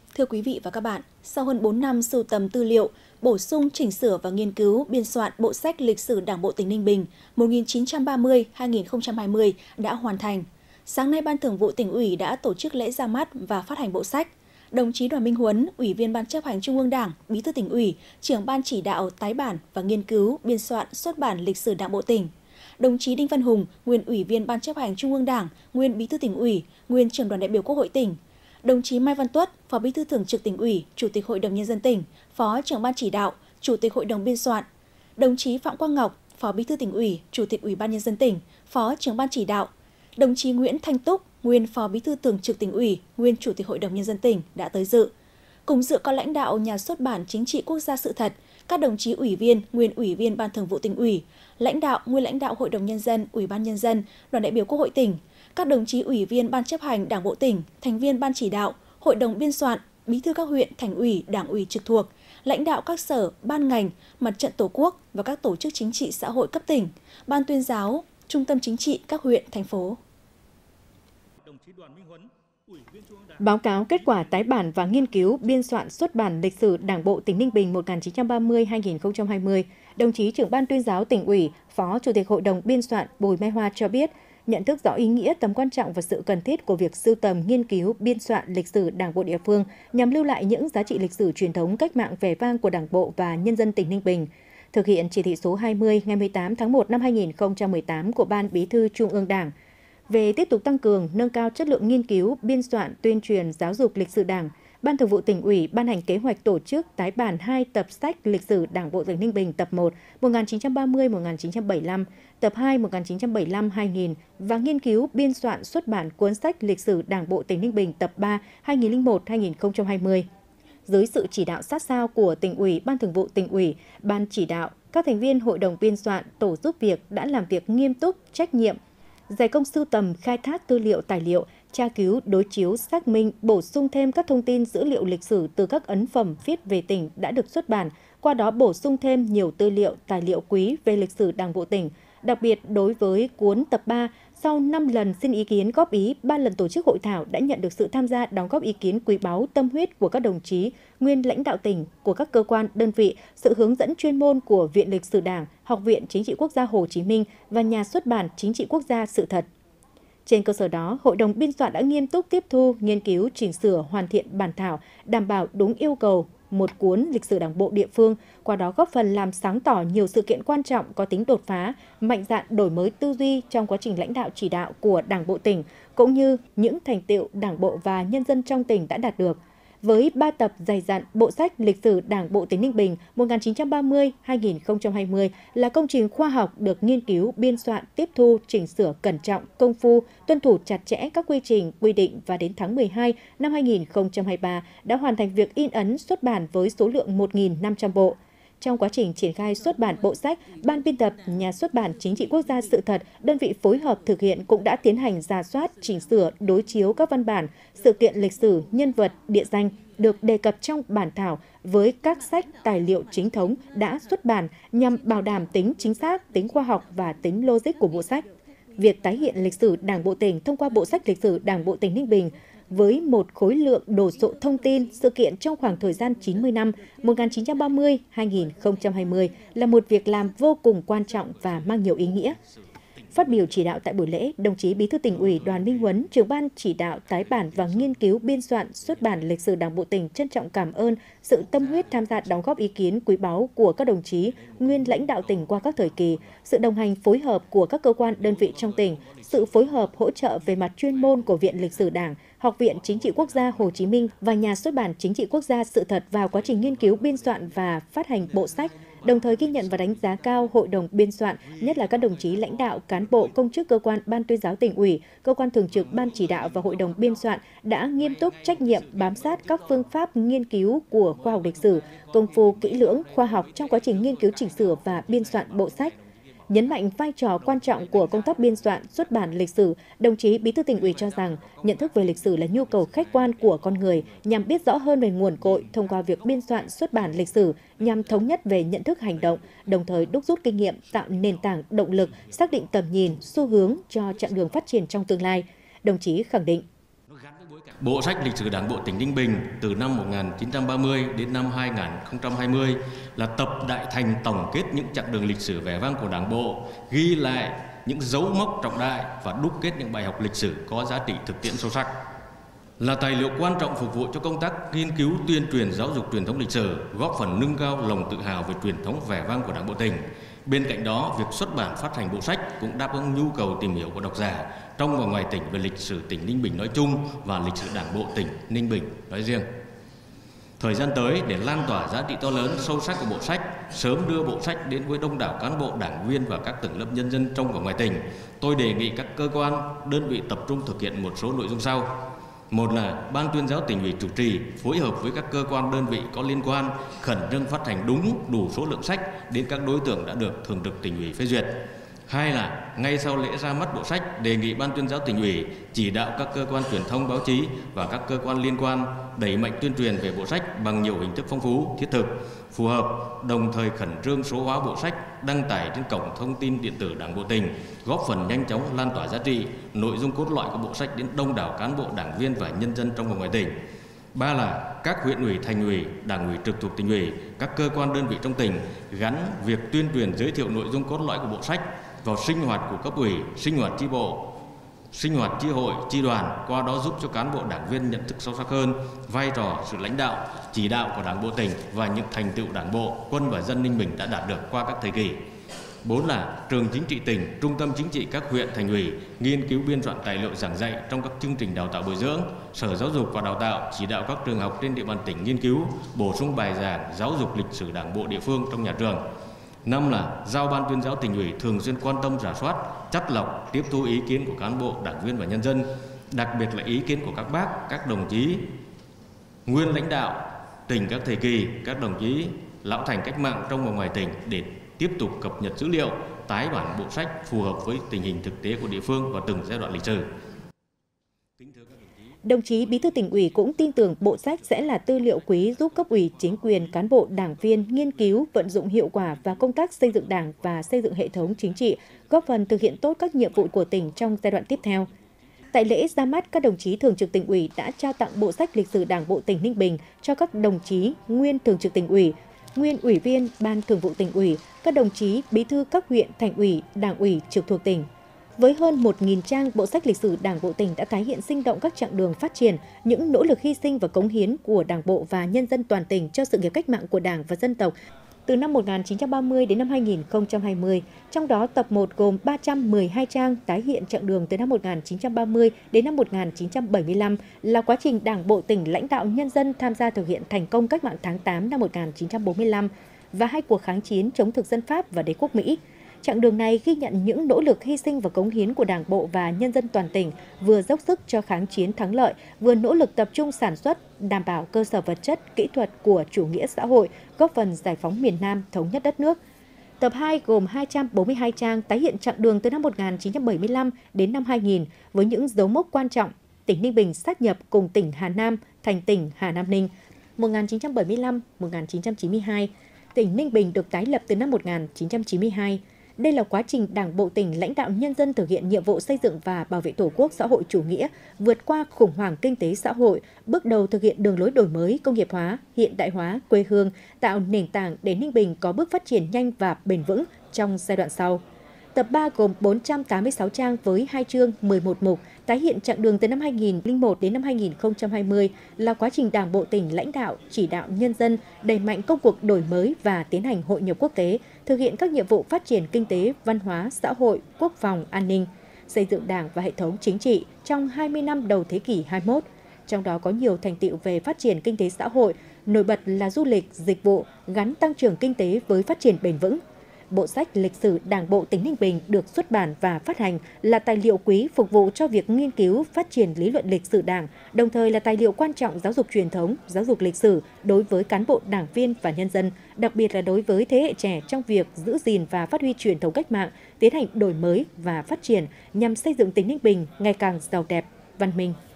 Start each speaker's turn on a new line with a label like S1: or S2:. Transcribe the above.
S1: Thưa quý vị và các bạn, sau hơn 4 năm sưu tầm tư liệu, bổ sung, chỉnh sửa và nghiên cứu biên soạn bộ sách lịch sử Đảng bộ tỉnh Ninh Bình 1930-2020 đã hoàn thành. Sáng nay, Ban Thường vụ Tỉnh ủy đã tổ chức lễ ra mắt và phát hành bộ sách. Đồng chí Đoàn Minh Huấn, Ủy viên Ban Chấp hành Trung ương Đảng, Bí thư Tỉnh ủy, Trưởng Ban Chỉ đạo tái bản và nghiên cứu biên soạn xuất bản lịch sử Đảng bộ tỉnh. Đồng chí Đinh Văn Hùng, nguyên Ủy viên Ban Chấp hành Trung ương Đảng, nguyên Bí thư Tỉnh ủy, nguyên Trưởng đoàn đại biểu Quốc hội tỉnh. Đồng chí Mai Văn Tuất, Phó Bí thư Thường trực Tỉnh ủy, Chủ tịch Hội đồng Nhân dân tỉnh, Phó Trưởng Ban Chỉ đạo, Chủ tịch Hội đồng biên soạn. Đồng chí Phạm Quang Ngọc, Phó Bí thư Tỉnh ủy, Chủ tịch Ủy ban Nhân dân tỉnh, Phó Trưởng Ban Chỉ đạo. Đồng chí Nguyễn Thanh Túc, nguyên Phó Bí thư Thường trực Tỉnh ủy, nguyên Chủ tịch Hội đồng Nhân dân tỉnh đã tới dự. Cùng dự có lãnh đạo Nhà xuất bản Chính trị Quốc gia Sự thật, các đồng chí ủy viên, nguyên Ủy viên Ban Thường vụ Tỉnh ủy, nguyên lãnh đạo Hội đồng Nhân dân, Ủy ban Nhân dân, Đoàn đại biểu Quốc hội tỉnh, các đồng chí ủy viên Ban chấp hành Đảng bộ tỉnh, thành viên Ban chỉ đạo, Hội đồng biên soạn, bí thư các huyện, thành ủy, đảng ủy trực thuộc, lãnh đạo các sở, ban ngành, Mặt trận Tổ quốc và các tổ chức chính trị xã hội cấp tỉnh, Ban tuyên giáo, Trung tâm chính trị các huyện, thành phố.
S2: Báo cáo kết quả tái bản và nghiên cứu biên soạn xuất bản lịch sử Đảng bộ tỉnh Ninh Bình 1930-2020, đồng chí Trưởng Ban tuyên giáo Tỉnh ủy, Phó Chủ tịch Hội đồng biên soạn Bùi Mai Hoa cho biết, nhận thức rõ ý nghĩa, tầm quan trọng và sự cần thiết của việc sưu tầm, nghiên cứu, biên soạn lịch sử Đảng bộ địa phương nhằm lưu lại những giá trị lịch sử truyền thống cách mạng vẻ vang của Đảng bộ và nhân dân tỉnh Ninh Bình. Thực hiện chỉ thị số 20 ngày 18 tháng 1 năm 2018 của Ban Bí thư Trung ương Đảng về tiếp tục tăng cường, nâng cao chất lượng nghiên cứu, biên soạn, tuyên truyền, giáo dục lịch sử Đảng, Ban Thường vụ Tỉnh ủy ban hành kế hoạch tổ chức tái bản 2 tập sách lịch sử Đảng bộ tỉnh Ninh Bình tập 1 1930-1975, tập 2 1975-2000 và nghiên cứu biên soạn xuất bản cuốn sách lịch sử Đảng bộ tỉnh Ninh Bình tập 3 2001-2020. Dưới sự chỉ đạo sát sao của Tỉnh ủy, Ban Thường vụ Tỉnh ủy, Ban chỉ đạo, các thành viên Hội đồng biên soạn, tổ giúp việc đã làm việc nghiêm túc, trách nhiệm, dày công sưu tầm, khai thác tư liệu tài liệu, tra cứu, đối chiếu, xác minh, bổ sung thêm các thông tin dữ liệu lịch sử từ các ấn phẩm viết về tỉnh đã được xuất bản, qua đó bổ sung thêm nhiều tư liệu, tài liệu quý về lịch sử Đảng bộ tỉnh. Đặc biệt, đối với cuốn tập 3, sau 5 lần xin ý kiến góp ý, 3 lần tổ chức hội thảo đã nhận được sự tham gia đóng góp ý kiến quý báu, tâm huyết của các đồng chí, nguyên lãnh đạo tỉnh, của các cơ quan, đơn vị, sự hướng dẫn chuyên môn của Viện Lịch sử Đảng, Học viện Chính trị Quốc gia Hồ Chí Minh và Nhà xuất bản Chính trị Quốc gia Sự thật. Trên cơ sở đó, Hội đồng biên soạn đã nghiêm túc tiếp thu, nghiên cứu, chỉnh sửa, hoàn thiện bản thảo, đảm bảo đúng yêu cầu một cuốn lịch sử Đảng bộ địa phương, qua đó góp phần làm sáng tỏ nhiều sự kiện quan trọng có tính đột phá, mạnh dạn đổi mới tư duy trong quá trình lãnh đạo chỉ đạo của Đảng bộ tỉnh, cũng như những thành tựu Đảng bộ và nhân dân trong tỉnh đã đạt được. Với 3 tập dày dặn, bộ sách lịch sử Đảng bộ tỉnh Ninh Bình 1930-2020 là công trình khoa học được nghiên cứu, biên soạn, tiếp thu, chỉnh sửa cẩn trọng, công phu, tuân thủ chặt chẽ các quy trình, quy định và đến tháng 12 năm 2023 đã hoàn thành việc in ấn xuất bản với số lượng 1.500 bộ. Trong quá trình triển khai xuất bản bộ sách, Ban biên tập Nhà xuất bản Chính trị Quốc gia Sự thật, đơn vị phối hợp thực hiện cũng đã tiến hành rà soát, chỉnh sửa, đối chiếu các văn bản, sự kiện lịch sử, nhân vật, địa danh được đề cập trong bản thảo với các sách tài liệu chính thống đã xuất bản nhằm bảo đảm tính chính xác, tính khoa học và tính logic của bộ sách. Việc tái hiện lịch sử Đảng bộ tỉnh thông qua bộ sách lịch sử Đảng bộ tỉnh Ninh Bình với một khối lượng đồ sộ thông tin, sự kiện trong khoảng thời gian 90 năm 1930-2020 là một việc làm vô cùng quan trọng và mang nhiều ý nghĩa. Phát biểu chỉ đạo tại buổi lễ, đồng chí Bí thư Tỉnh ủy Đoàn Minh Huấn, Trưởng ban chỉ đạo tái bản và nghiên cứu biên soạn xuất bản lịch sử Đảng bộ tỉnh trân trọng cảm ơn sự tâm huyết tham gia đóng góp ý kiến quý báu của các đồng chí nguyên lãnh đạo tỉnh qua các thời kỳ, sự đồng hành phối hợp của các cơ quan đơn vị trong tỉnh, sự phối hợp hỗ trợ về mặt chuyên môn của Viện Lịch sử Đảng, Học viện Chính trị Quốc gia Hồ Chí Minh và Nhà xuất bản Chính trị Quốc gia Sự thật vào quá trình nghiên cứu biên soạn và phát hành bộ sách, đồng thời ghi nhận và đánh giá cao Hội đồng biên soạn, nhất là các đồng chí lãnh đạo, cán bộ, công chức cơ quan Ban tuyên giáo Tỉnh ủy, cơ quan thường trực Ban chỉ đạo và Hội đồng biên soạn đã nghiêm túc, trách nhiệm, bám sát các phương pháp nghiên cứu của khoa học lịch sử, công phu kỹ lưỡng, khoa học trong quá trình nghiên cứu chỉnh sửa và biên soạn bộ sách. Nhấn mạnh vai trò quan trọng của công tác biên soạn, xuất bản lịch sử, đồng chí Bí thư Tỉnh ủy cho rằng nhận thức về lịch sử là nhu cầu khách quan của con người nhằm biết rõ hơn về nguồn cội thông qua việc biên soạn, xuất bản lịch sử nhằm thống nhất về nhận thức hành động, đồng thời đúc rút kinh nghiệm, tạo nền tảng động lực, xác định tầm nhìn, xu hướng cho chặng đường phát triển trong tương lai. Đồng chí khẳng định
S3: Bộ sách lịch sử Đảng bộ tỉnh Ninh Bình từ năm 1930 đến năm 2020 là tập đại thành tổng kết những chặng đường lịch sử vẻ vang của Đảng bộ, ghi lại những dấu mốc trọng đại và đúc kết những bài học lịch sử có giá trị thực tiễn sâu sắc. Là tài liệu quan trọng phục vụ cho công tác nghiên cứu, tuyên truyền, giáo dục truyền thống lịch sử, góp phần nâng cao lòng tự hào về truyền thống vẻ vang của Đảng bộ tỉnh. Bên cạnh đó, việc xuất bản phát hành bộ sách cũng đáp ứng nhu cầu tìm hiểu của độc giả trong và ngoài tỉnh về lịch sử tỉnh Ninh Bình nói chung và lịch sử Đảng bộ tỉnh Ninh Bình nói riêng. Thời gian tới, để lan tỏa giá trị to lớn, sâu sắc của bộ sách, sớm đưa bộ sách đến với đông đảo cán bộ, đảng viên và các tầng lớp nhân dân trong và ngoài tỉnh, tôi đề nghị các cơ quan, đơn vị tập trung thực hiện một số nội dung sau. Một là Ban tuyên giáo tỉnh ủy chủ trì phối hợp với các cơ quan đơn vị có liên quan khẩn trương phát hành đúng đủ số lượng sách đến các đối tượng đã được Thường trực Tỉnh ủy phê duyệt. Hai là ngay sau lễ ra mắt bộ sách, đề nghị Ban tuyên giáo tỉnh ủy chỉ đạo các cơ quan truyền thông báo chí và các cơ quan liên quan đẩy mạnh tuyên truyền về bộ sách bằng nhiều hình thức phong phú, thiết thực, phù hợp, đồng thời khẩn trương số hóa bộ sách, đăng tải trên cổng thông tin điện tử Đảng bộ tỉnh, góp phần nhanh chóng lan tỏa giá trị, nội dung cốt lõi của bộ sách đến đông đảo cán bộ, đảng viên và nhân dân trong và ngoài tỉnh. Ba là các huyện ủy, thành ủy, đảng ủy trực thuộc tỉnh ủy, các cơ quan đơn vị trong tỉnh gắn việc tuyên truyền giới thiệu nội dung cốt lõi của bộ sách vào sinh hoạt của cấp ủy, sinh hoạt chi bộ, sinh hoạt chi hội, chi đoàn, qua đó giúp cho cán bộ đảng viên nhận thức sâu sắc hơn vai trò, sự lãnh đạo, chỉ đạo của Đảng bộ tỉnh và những thành tựu Đảng bộ, quân và dân Ninh Bình đã đạt được qua các thời kỳ. 4 là trường chính trị tỉnh, trung tâm chính trị các huyện, thành ủy nghiên cứu biên soạn tài liệu giảng dạy trong các chương trình đào tạo bồi dưỡng. Sở Giáo dục và Đào tạo chỉ đạo các trường học trên địa bàn tỉnh nghiên cứu, bổ sung bài giảng giáo dục lịch sử Đảng bộ địa phương trong nhà trường. 5 là giao Ban tuyên giáo tỉnh ủy thường xuyên quan tâm rà soát, chắt lọc, tiếp thu ý kiến của cán bộ, đảng viên và nhân dân, đặc biệt là ý kiến của các bác, các đồng chí nguyên lãnh đạo tỉnh các thời kỳ, các đồng chí lão thành cách mạng trong và ngoài tỉnh để tiếp tục cập nhật dữ liệu, tái bản bộ sách phù hợp với tình hình thực tế của địa phương và từng giai đoạn lịch sử.
S2: Đồng chí Bí thư Tỉnh ủy cũng tin tưởng bộ sách sẽ là tư liệu quý giúp cấp ủy, chính quyền, cán bộ, đảng viên nghiên cứu, vận dụng hiệu quả vào công tác xây dựng Đảng và xây dựng hệ thống chính trị, góp phần thực hiện tốt các nhiệm vụ của tỉnh trong giai đoạn tiếp theo. Tại lễ ra mắt, các đồng chí Thường trực Tỉnh ủy đã trao tặng bộ sách lịch sử Đảng bộ tỉnh Ninh Bình cho các đồng chí nguyên Thường trực Tỉnh ủy, nguyên Ủy viên Ban Thường vụ Tỉnh ủy, các đồng chí Bí thư các huyện, thành ủy, đảng ủy trực thuộc tỉnh. Với hơn 1.000 trang, bộ sách lịch sử Đảng bộ tỉnh đã tái hiện sinh động các chặng đường phát triển, những nỗ lực hy sinh và cống hiến của Đảng bộ và nhân dân toàn tỉnh cho sự nghiệp cách mạng của Đảng và dân tộc từ năm 1930 đến năm 2020. Trong đó, tập 1 gồm 312 trang tái hiện chặng đường từ năm 1930 đến năm 1975 là quá trình Đảng bộ tỉnh lãnh đạo nhân dân tham gia thực hiện thành công cách mạng tháng 8 năm 1945 và 2 cuộc kháng chiến chống thực dân Pháp và đế quốc Mỹ. Chặng đường này ghi nhận những nỗ lực hy sinh và cống hiến của Đảng bộ và nhân dân toàn tỉnh, vừa dốc sức cho kháng chiến thắng lợi, vừa nỗ lực tập trung sản xuất, đảm bảo cơ sở vật chất, kỹ thuật của chủ nghĩa xã hội, góp phần giải phóng miền Nam, thống nhất đất nước. Tập 2 gồm 242 trang tái hiện chặng đường từ năm 1975 đến năm 2000 với những dấu mốc quan trọng. Tỉnh Ninh Bình sát nhập cùng tỉnh Hà Nam thành tỉnh Hà Nam Ninh 1975-1992. Tỉnh Ninh Bình được tái lập từ năm 1992. Đây là quá trình Đảng bộ tỉnh lãnh đạo nhân dân thực hiện nhiệm vụ xây dựng và bảo vệ Tổ quốc xã hội chủ nghĩa, vượt qua khủng hoảng kinh tế xã hội, bước đầu thực hiện đường lối đổi mới, công nghiệp hóa, hiện đại hóa quê hương, tạo nền tảng để Ninh Bình có bước phát triển nhanh và bền vững trong giai đoạn sau. Tập 3 gồm 486 trang với 2 chương, 11 mục, tái hiện chặng đường từ năm 2001 đến năm 2020 là quá trình Đảng bộ tỉnh lãnh đạo, chỉ đạo nhân dân đẩy mạnh công cuộc đổi mới và tiến hành hội nhập quốc tế, thực hiện các nhiệm vụ phát triển kinh tế, văn hóa, xã hội, quốc phòng, an ninh, xây dựng Đảng và hệ thống chính trị trong 20 năm đầu thế kỷ 21. Trong đó có nhiều thành tựu về phát triển kinh tế xã hội, nổi bật là du lịch, dịch vụ, gắn tăng trưởng kinh tế với phát triển bền vững. Bộ sách lịch sử Đảng bộ tỉnh Ninh Bình được xuất bản và phát hành là tài liệu quý phục vụ cho việc nghiên cứu, phát triển lý luận lịch sử Đảng, đồng thời là tài liệu quan trọng giáo dục truyền thống, giáo dục lịch sử đối với cán bộ, đảng viên và nhân dân, đặc biệt là đối với thế hệ trẻ trong việc giữ gìn và phát huy truyền thống cách mạng, tiến hành đổi mới và phát triển nhằm xây dựng tỉnh Ninh Bình ngày càng giàu đẹp, văn minh.